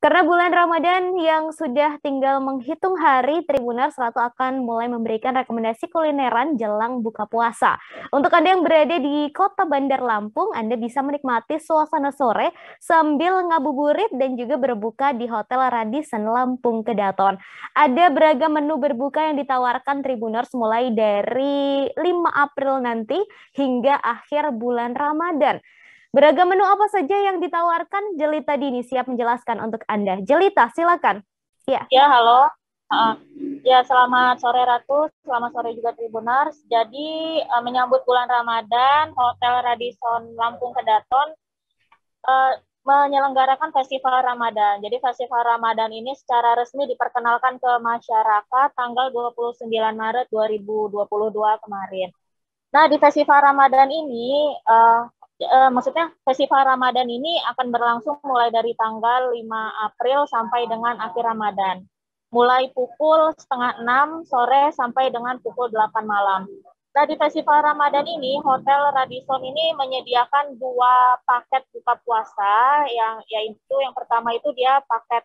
Karena bulan Ramadan yang sudah tinggal menghitung hari, Tribuners selalu akan mulai memberikan rekomendasi kulineran jelang buka puasa. Untuk Anda yang berada di kota Bandar Lampung, Anda bisa menikmati suasana sore sambil ngabuburit dan juga berbuka di Hotel Radisson Lampung Kedaton. Ada beragam menu berbuka yang ditawarkan Tribuners mulai dari 5 April nanti hingga akhir bulan Ramadan. Beragam menu apa saja yang ditawarkan? Jelita Dini siap menjelaskan untuk Anda. Jelita, silakan. Ya. Ya, halo. Ya, selamat sore Ratu, selamat sore juga Tribuners. Jadi, menyambut bulan Ramadan, Hotel Radisson Lampung Kedaton menyelenggarakan Festival Ramadan. Jadi, Festival Ramadan ini secara resmi diperkenalkan ke masyarakat tanggal 29 Maret 2022 kemarin. Nah, di Festival Ramadan ini, maksudnya Festival Ramadan ini akan berlangsung mulai dari tanggal 5 April sampai dengan akhir Ramadan. Mulai pukul 5:30 sore sampai dengan pukul 8 malam. Nah, di Festival Ramadan ini, Hotel Radisson ini menyediakan 2 paket buka puasa, yaitu yang pertama itu dia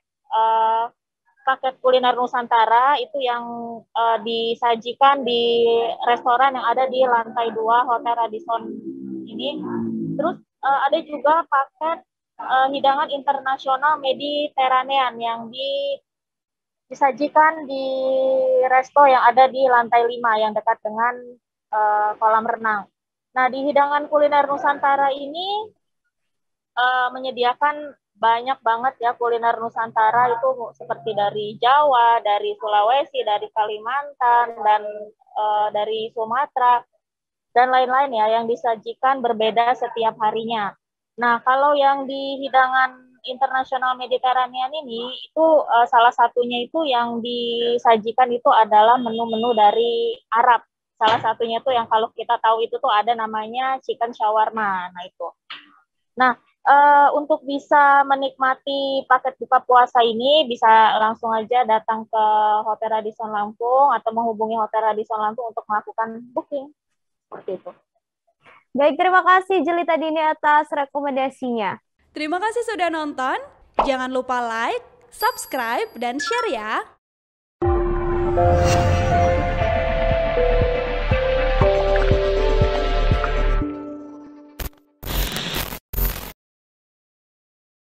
paket kuliner Nusantara itu yang disajikan di restoran yang ada di lantai 2 Hotel Radisson ini. Terus ada juga paket hidangan internasional Mediterranean yang disajikan di resto yang ada di lantai 5 yang dekat dengan kolam renang. Nah, di hidangan kuliner Nusantara ini menyediakan banyak banget ya kuliner Nusantara itu seperti dari Jawa, dari Sulawesi, dari Kalimantan, dan dari Sumatera, dan lain-lain ya yang disajikan berbeda setiap harinya. Nah, kalau yang di hidangan internasional Mediterranean ini, itu salah satunya itu yang disajikan itu adalah menu-menu dari Arab. Salah satunya itu yang kalau kita tahu itu tuh ada namanya chicken shawarma. Nah, itu. Nah, untuk bisa menikmati paket buka puasa ini, bisa langsung aja datang ke Hotel Radisson Lampung atau menghubungi Hotel Radisson Lampung untuk melakukan booking. Seperti itu. Baik, terima kasih Jelita Dini atas rekomendasinya. Terima kasih sudah nonton. Jangan lupa like, subscribe, dan share ya.